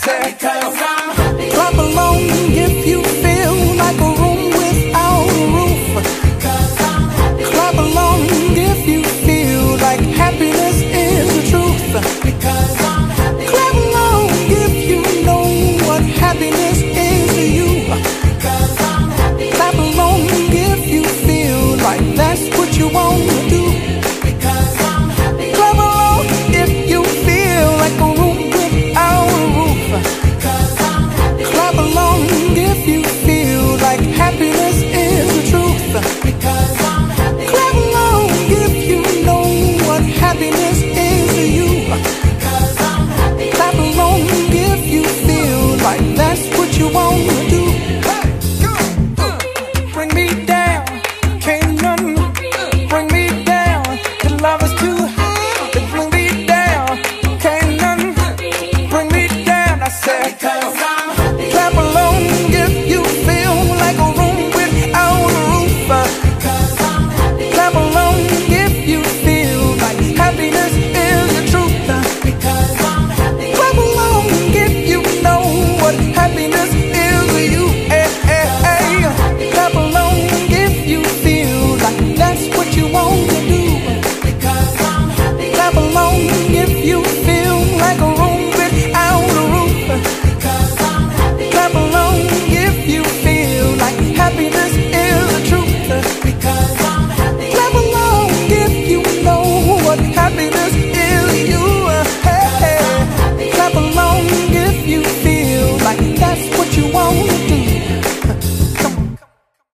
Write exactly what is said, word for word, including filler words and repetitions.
said, because I'm happy. Clap along if you feel like a room without a roof. Because I'm happy. Clap along if you feel like happiness is the truth. Because I'm happy. Clap along if you know what happiness is to you. Because I'm happy. Clap along if you feel like that's what you want to do. Because I'm happy. Clap along if you feel like a room without a roof. Because I'm happy. Clap along if you feel like happiness is the truth. Because I'm happy. Clap along if you know what happiness is to you. Because I'm happy. Clap along if you feel like that's what you want to do. Hey, go, uh, bring me down, can't none bring me down. The love is too high to bring me down. Can't none bring me down. I said, because